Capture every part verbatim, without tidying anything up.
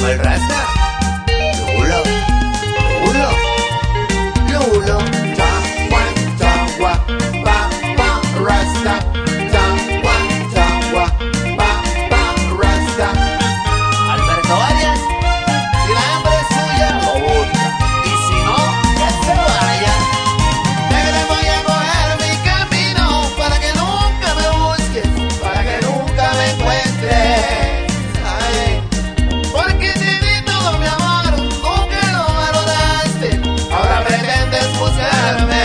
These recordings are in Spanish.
el resto. Lulo, lulo, lulo. Chagua, chagua, pa, pa, rasta. Chagua, chagua, pa, pa, rasta. Alberto Arias, si la hambre es suya, lo busca. Y si no, que se vaya. Negra, voy a coger mi camino para que nunca me busques, para que nunca me encuentres. Ay, porque te di todo mi amor, nunca lo valoraste. Ahora pretendes buscarme.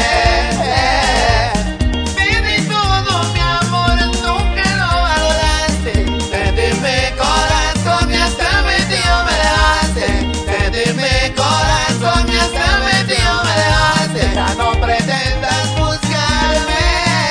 Te di todo mi amor, nunca lo valoraste. Te di mi corazón y hasta metido me dejaste. Te di mi corazón y hasta metido me dejaste. Ya no pretendas buscarme.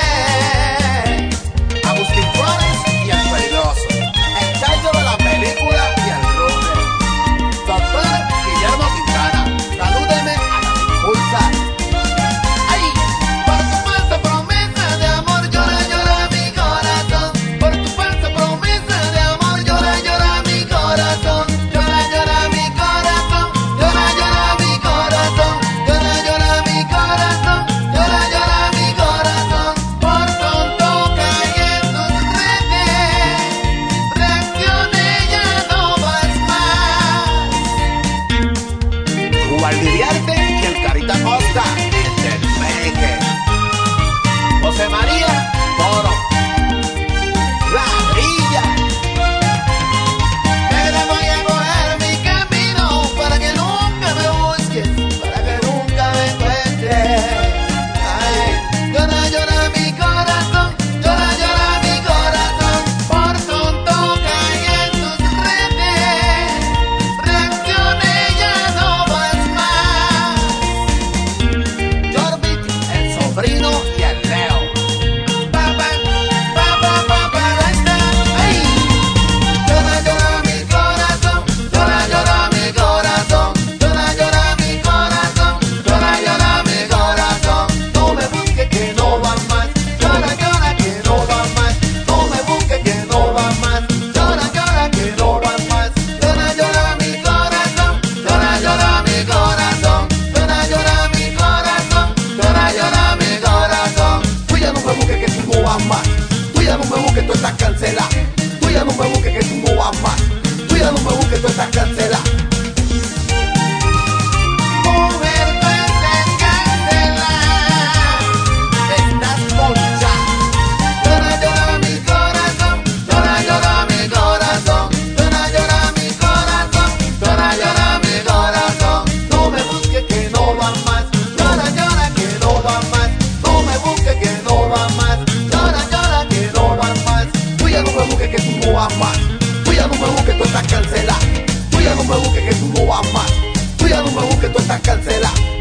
Agustín Flores y el peligroso, el chacho de la película y el runner. Doctor Guillermo Quintana, salúdeme a la impulsa. ¡Ay! Por tu falsa promesa de amor llora, llora mi corazón. Por tu falsa promesa de amor llora, llora mi corazón. Llora, llora mi corazón. Llora, llora mi corazón. Llora, llora mi corazón. Llora, llora mi corazón. Por tonto caí en tus redes. Reaccioné, ya no vas más. Guardiarte y el Carita Costa, el del Peque. José María Toro, la grilla. Negra, voy a coger mi camino para que nunca me busques, para que nunca me encuentres. Ay, llora, llora mi corazón, llora, llora mi corazón. Por tonto caí en tus redes. Reaccioné, ya no vas más. Jorbit, el sobrino y el Leo. Papá, papá, papá, rasta. Ay, llora, llora mi corazón, llora, llora mi corazón, llora, llora mi corazón, llora, llora mi corazón. No me busques que no van más, llora, llora que no van más. No me busques que no van más, llora, llora que no van más. Llora, llora mi corazón, llora, llora mi corazón, llora, llora mi corazón, llora, llora mi corazón. Tú ya no me busques que tú no vas más, tú ya no me busques, tú estás cancelada. Tú ya no me busques que tú no vas más, tú ya no me busques, tú estás cancelada. Mujer, tú estás cancelada, estás ponchada. Llora, llora mi corazón, llora, llora mi corazón, llora, llora mi corazón, llora, llora mi corazón. No me busques que no van más, llora, llora que no van más. No me busques que no van más, llora, llora que no van más. Tú ya no me busques que tú no vas más, tú ya no me busques, tú estás cancelada. Tú ya no me busques que tú no vas más, tú ya no me busques, tú estás cancelada.